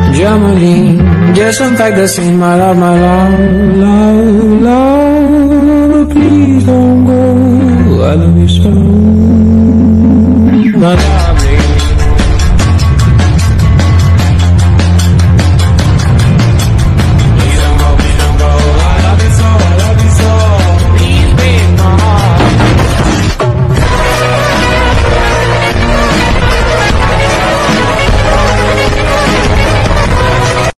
Jamaline, just unpack the scene, my love, love, love, please don't go, I love you so, my love.